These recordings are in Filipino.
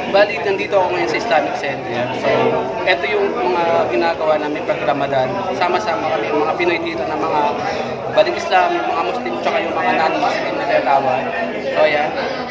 Bali, nandito ako ngayon sa Islamic Center. So, ito yung mga ginagawa namin pag Ramadan. Sama-sama kami, yung mga Pinoy dito na mga baling Islam, yung mga Muslim, tsaka yung mga non-Muslim na tinatawag. So, ayan.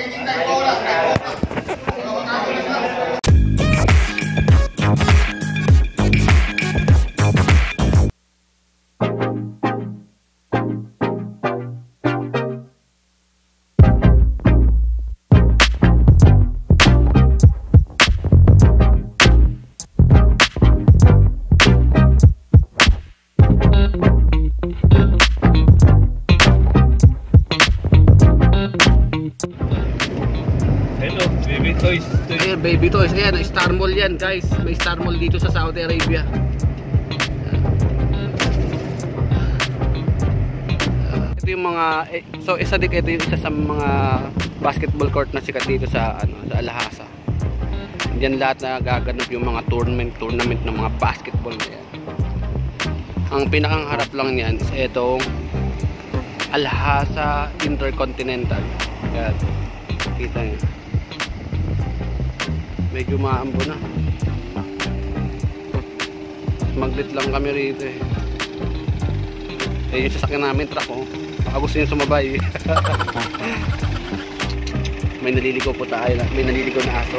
Ayan, baby toys. Ayan, Star Mall yan, guys. May Star Mall dito sa Saudi Arabia. Ito yung mga so isa sa mga basketball court na sikat dito sa sa Al-Hasa. Diyan lahat na gaganap yung mga tournament ng mga basketball na yan. Ang pinakang harap lang niyan is itong Al-Hasa Intercontinental. Ayan. Kita niyo. Medyo maambo na. Maglit lang kami rito eh. Yung sasakyan namin, truck oh. Baka gusto nyo sumabay. May naliligaw po tayo. May naliligaw na aso.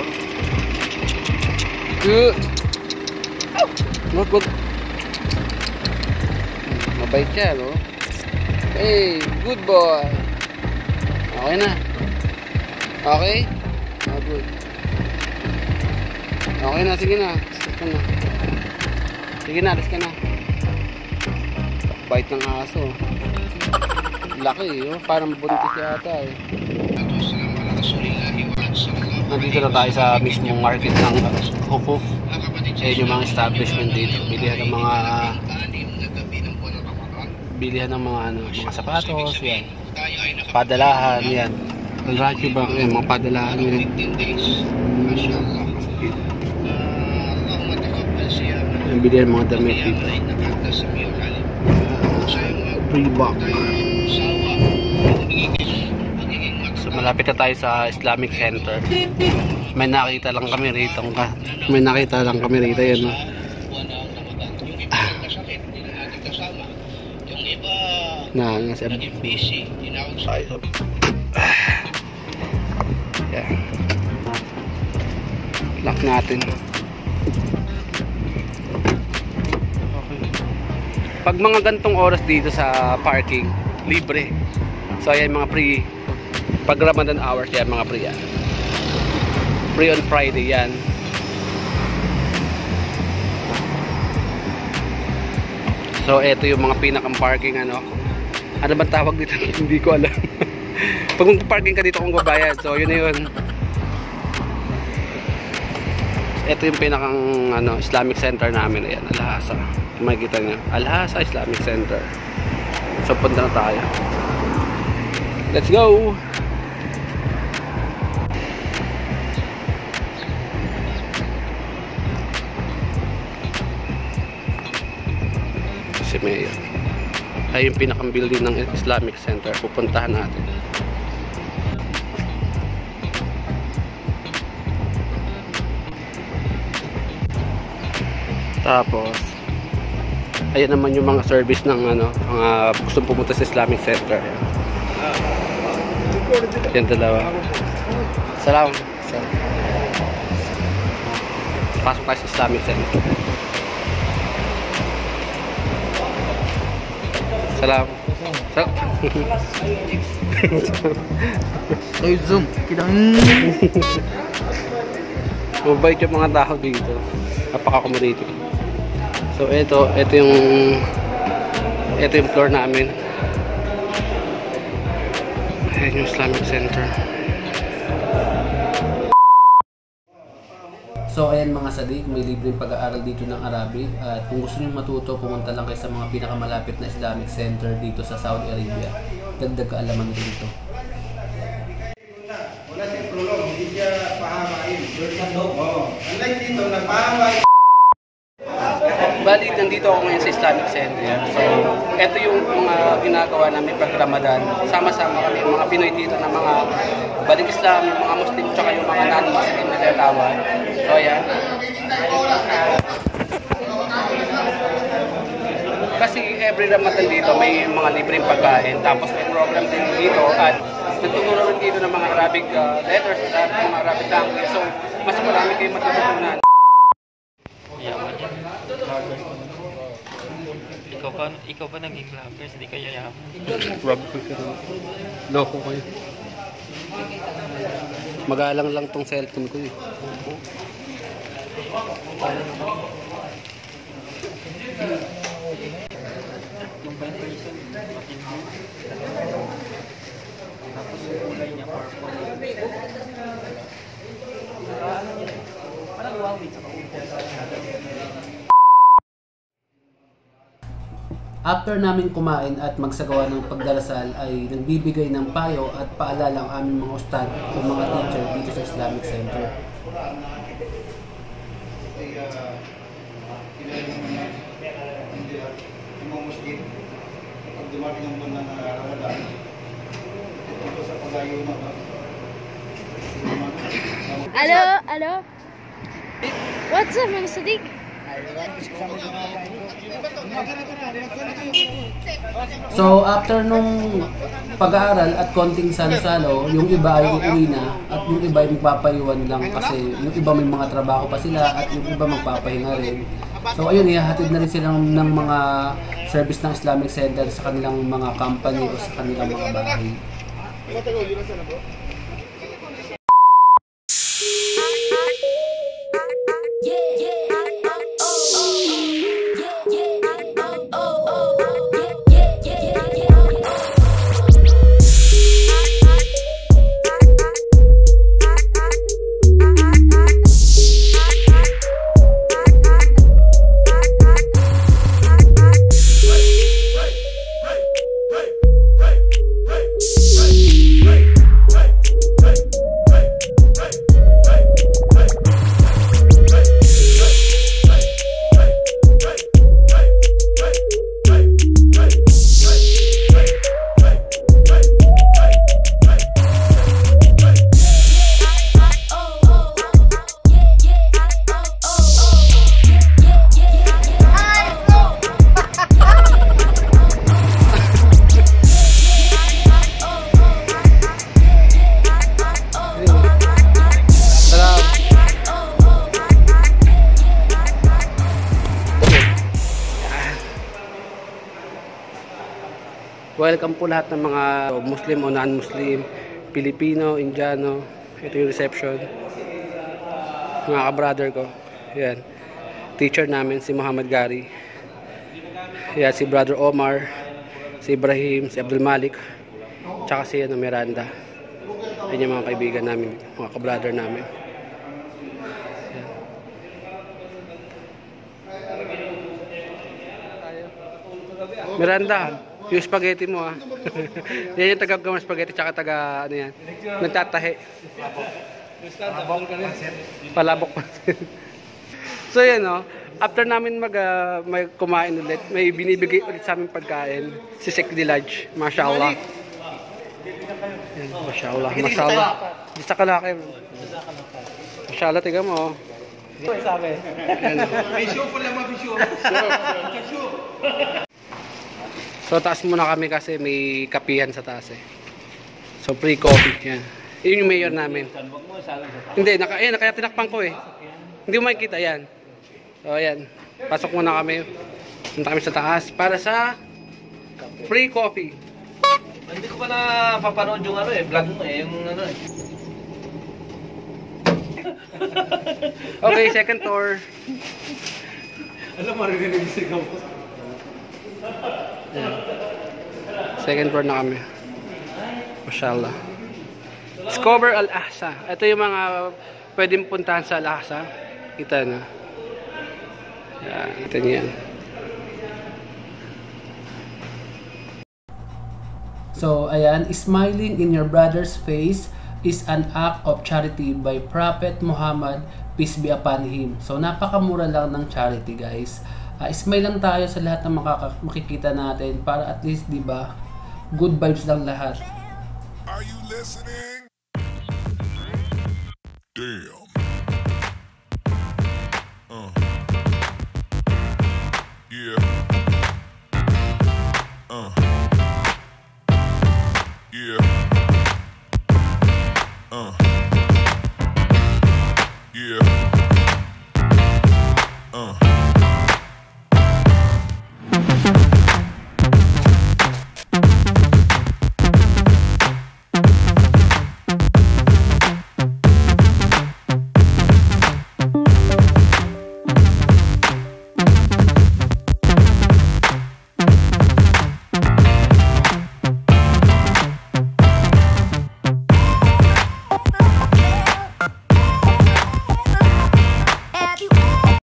Wag. Mabait siya, no? Hey, good boy. Okay na. Okay? Oh, good. Okay na, sige na. Sige na, alis ka na. Bait ng aso. Laki, oh. Parang buntis yata eh. Nandito na tayo sa mismong market ng Hukuf. Ayan yung mga establishment dito. Bilihan ng mga mga sapatos, yan. Padalahan, yan. Al-Raki ba? Yan, mga padalahan yan. Ang bilihan mga damit dito. Reebok. So malapit na tayo sa Islamic Center. May nakita lang kami rito. Yan, no? Nasa yan. Lock natin. Pag mga gantong oras dito sa parking, libre. So ayan mga free. Pag Ramadan hours yan, mga free yan. Free on Friday yan. So eto yung mga pinakang parking ano. Ano ba tawag dito? Hindi ko alam. Pag mag-parking ka dito kung babayad. So yun na yun. Ito yung pinakang Islamic Center namin. Ayan, Al-Hasa. Makikita nyo, Al-Hasa Islamic Center. So punta na tayo. Let's go! Si Mayor. Ay yung pinakang building ng Islamic Center. Pupuntahan natin. Tapos ayan naman yung mga service ng mga gustong pumunta sa Islamic Center. Yan dalawa. Salam. Pasok tayo sa Islamic Center. Salam. Ay, zoom. Mabait yung mga tao dito. Napaka-accommodating. So ito yung floor namin. Ayan yung Islamic Center. So ayan mga sadik, may libreng pag-aaral dito ng Arabic. At kung gusto niyo matuto, pumunta lang kayo sa mga pinakamalapit na Islamic Center dito sa Saudi Arabia. Dagdag kaalaman ko dito. Wala siyang prolog, hindi siya pahamain. Unlike dito, nagpahamain. Bali, nandito ako ngayon sa Islamic Center. So, ito yung mga ginagawa namin pag Ramadan. Sama-sama kami, yung mga Pinoy dito na mga baling Islam, yung mga Muslim, tsaka yung mga non-Muslim na tinatawag. So ayan. Kasi every Ramadan dito may mga libreng pagkain. Tapos may program din dito at nagtuturo rin dito ng mga Arabic letters at mga Arabic language. So mas marami kayong matututunan. Ikaw pa naging vloggers, hindi ka yayaman. Rob ko ka rin. Loko ko yun. Magalang lang tong cellphone ko eh. Yung vibration, matindi. Tapos yung kulay niya, purple. Parang wawit sa kaupo. After namin kumain at magsagawa ng pagdarasal ay nagbibigay ng payo at paalala ang aming mga ustad o mga teacher dito sa Islamic Center. Hello? What's up, Mang Sadiq? So after nung pag-aaral at konting salo-salo, yung iba ay uuwi na at yung iba ay magpapayuan lang kasi yung iba may mga trabaho pa sila at yung iba magpapahinga rin. So ayun, ihahatid na rin sila ng mga service ng Islamic Center sa kanilang mga company o sa kanilang mga bahay. Welcome po lahat ng mga Muslim o non-Muslim, Pilipino, Indiano. Ito yung reception. Mga ka-brother ko. Yan. Teacher namin si Muhammad Gary. Yan, si Brother Omar, si Ibrahim, si Abdul Malik, tsaka si Miranda. Yan yung mga kaibigan namin, mga ka-brother namin. Yan. Miranda, yung spaghetti mo ah. Yan yung taga-gamang spaghetti tsaka taga ano yan. Nagtatahi. Palabok pa. So yan oh. After namin may kumain ulit, may binibigay ulit sa aming pagkain. Si Sek Dilaj. Mashallah. Yan, mashallah. Mashallah. Di sa kalaki. Mashallah, tiga mo oh. Yan oh. So taas muna kami kasi may kapihan sa taas eh. So free coffee. Yan. Yun yung mayor namin. Hindi, kaya tinakpan ko eh. Hindi mo makikita yan. So ayan. Pasok muna kami. Punta kami sa taas para sa free coffee. Hindi ko pa na papanood yung ano eh, vlog mo eh, yung ano eh. Okay, second tour. Alam mo, rin-release ko. Ayan. Second floor na kami. Mashallah. Discover Al-Ahsa. Ito yung mga pwedeng puntahan sa Al-Ahsa. Kita na. Ayan, kita niyo yan. So, ayan, smiling in your brother's face is an act of charity by Prophet Muhammad, peace be upon him. So, napakamura lang ng charity, guys. Smile lang tayo sa lahat ng makikita natin para at least, di ba, good vibes lang lahat. Are you listening? Damn. Uh.